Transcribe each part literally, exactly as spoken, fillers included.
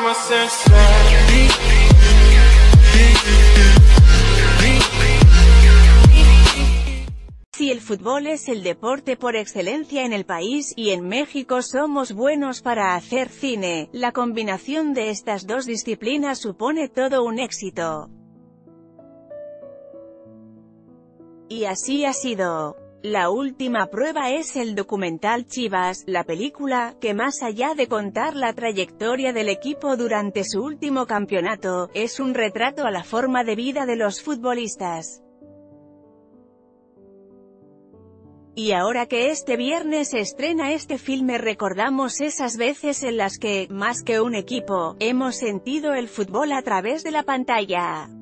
a sensei. Si el fútbol es el deporte por excelencia en el país, y en México somos buenos para hacer cine, la combinación de estas dos disciplinas supone todo un éxito. Y así ha sido. La última prueba es el documental Chivas, la película, que más allá de contar la trayectoria del equipo durante su último campeonato, es un retrato a la forma de vida de los futbolistas. Y ahora que este viernes se estrena este filme, recordamos esas veces en las que, más que un equipo, hemos sentido el fútbol a través de la pantalla.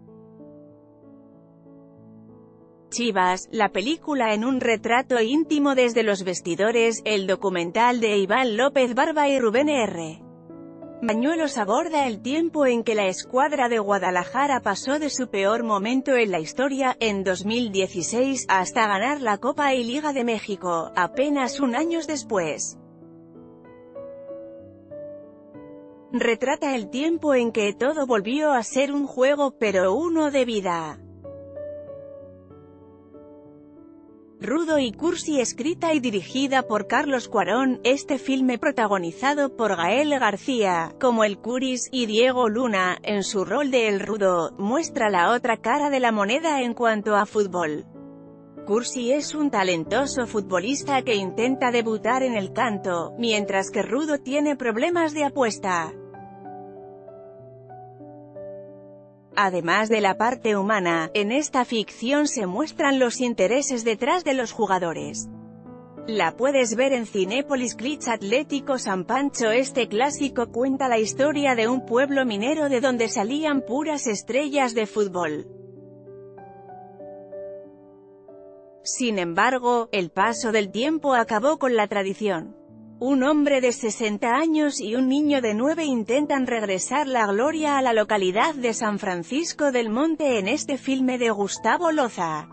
Chivas, la película en un retrato íntimo desde los vestidores, el documental de Iván López Barba y Rubén R. Bañuelos aborda el tiempo en que la escuadra de Guadalajara pasó de su peor momento en la historia, en dos mil dieciséis, hasta ganar la Copa y Liga de México, apenas un año después. Retrata el tiempo en que todo volvió a ser un juego, pero uno de vida. Rudo y Cursi, escrita y dirigida por Carlos Cuarón, este filme protagonizado por Gael García, como el Curis, y Diego Luna, en su rol de El Rudo, muestra la otra cara de la moneda en cuanto a fútbol. Cursi es un talentoso futbolista que intenta debutar en el canto, mientras que Rudo tiene problemas de apuesta. Además de la parte humana, en esta ficción se muestran los intereses detrás de los jugadores. La puedes ver en Cinépolis. Club Atlético San Pancho. Este clásico cuenta la historia de un pueblo minero de donde salían puras estrellas de fútbol. Sin embargo, el paso del tiempo acabó con la tradición. Un hombre de sesenta años y un niño de nueve intentan regresar la gloria a la localidad de San Francisco del Monte en este filme de Gustavo Loza.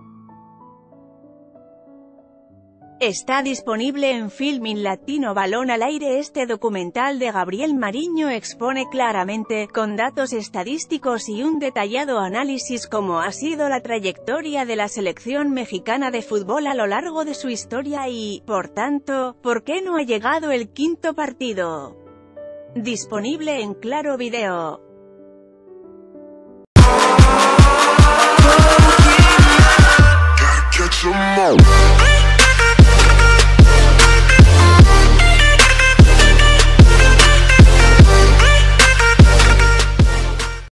Está disponible en Filmin Latino. Balón al aire. Este documental de Gabriel Mariño expone claramente, con datos estadísticos y un detallado análisis, cómo ha sido la trayectoria de la selección mexicana de fútbol a lo largo de su historia y, por tanto, por qué no ha llegado el quinto partido. Disponible en Claro Video. Gotta catch 'em all.